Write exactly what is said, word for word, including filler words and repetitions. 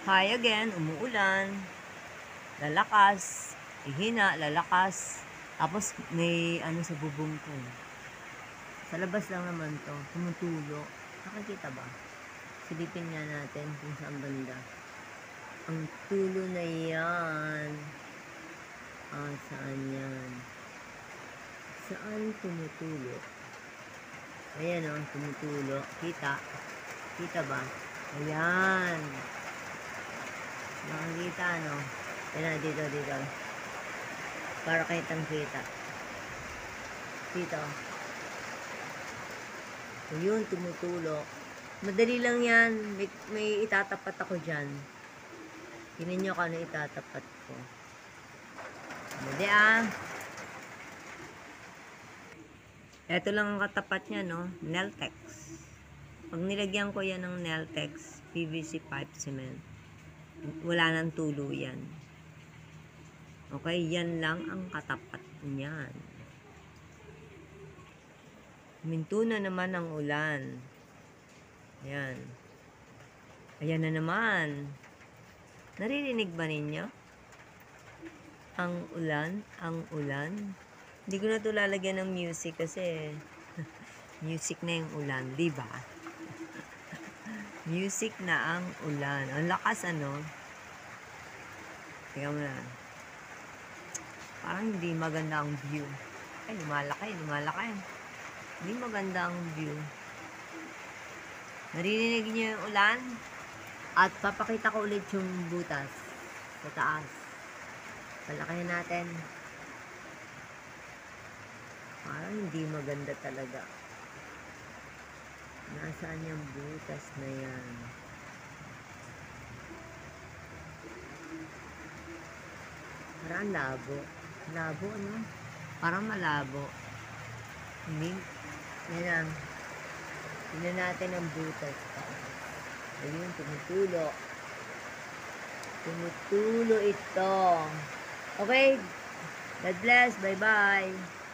Hi again, umuulan, lalakas, ihina, lalakas, tapos may ano sa bubong ko. Sa labas lang naman to, tumutulo. Nakikita ba? Silipin nga natin kung saan banda. Ang tulo na yan. Ah, saan yan? Saan tumutulo? Ayan o, oh, tumutulo. Kita? Kita ba? Ayan. Nakikita, no? Ayan, dito, dito. Para kitang kita. Dito. Ayun, tumutulo. Madali lang yan. May, may itatapat ako dyan. Tingnan nyo kung ano itatapat ko. Hindi ah. Ito lang ang katapat niya, no? Neltex. Pag nilagyan ko yan ng Neltex, P V C pipe cement, wala nang tulo yan. Okay, yan lang ang katapat niyan. Minto na naman ang ulan. Ayan. Ayan na naman. Naririnig ba ninyo? Ang ulan, ang ulan. Hindi ko na ito lalagyan ng music kasi music na yung ulan, di ba? Music na ang ulan. Ang lakas, ano? Tingnan mo na. Parang hindi maganda ang view. Ay, lumalaki, lumalaki. Hindi maganda ang view. Naririnig niyo yung ulan? At papakita ko ulit yung butas sa taas. Palakihin natin. Parang hindi maganda talaga. Nasaan yung butas na yan? Parang labo. Labo, ano? Parang malabo. Hindi. Yan lang. Tingnan natin ang butas pa. Ayun, tumutulo. Tumutulo ito. Okay. God bless. Bye-bye.